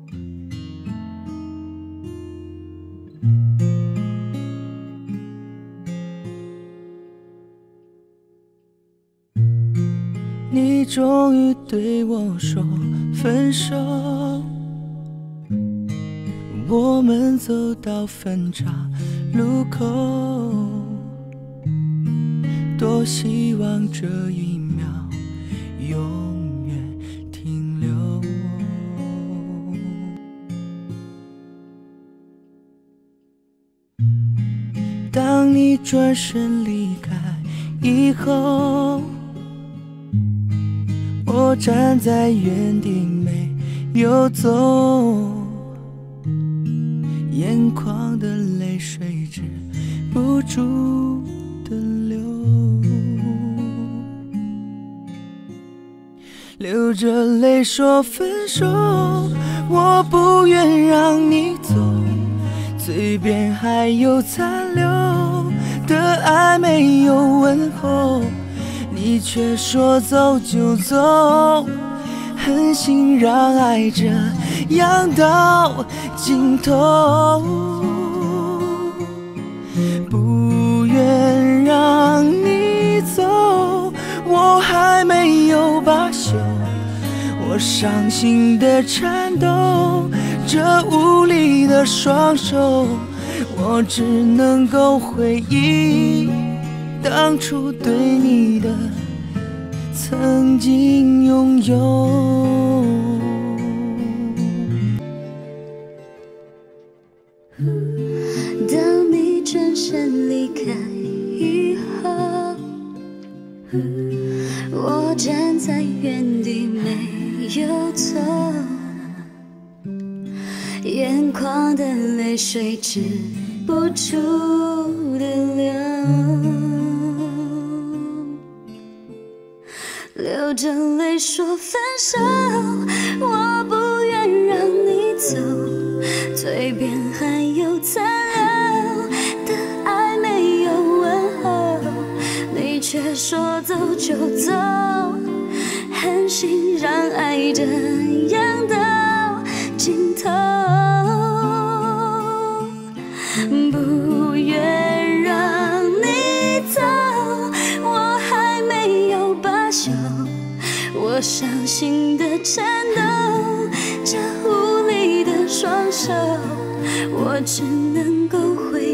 你终于对我说分手，我们走到分岔路口，多希望这一秒永远停留。当你转身离开以后，我站在原地没有走，眼眶的泪水止不住的流，流着泪说分手，我不愿让你走，嘴边还有残留的爱没有问候，你却说走就走，狠心让爱这样到尽头，不愿让你走，我还没有罢休，我伤心的颤抖，这无力的双手，我只能够回忆当初对你的曾经拥有。 当你转身离开以后，我站在原地没有走，眼眶的泪水止不住的流，流着泪说分手，我不愿让你走，嘴边还有残留的爱没有问候，你却说走就走，狠心让爱这样到尽头，不愿让你走，我还没有罢休，我伤心的颤抖，这无力的双手，我只能够回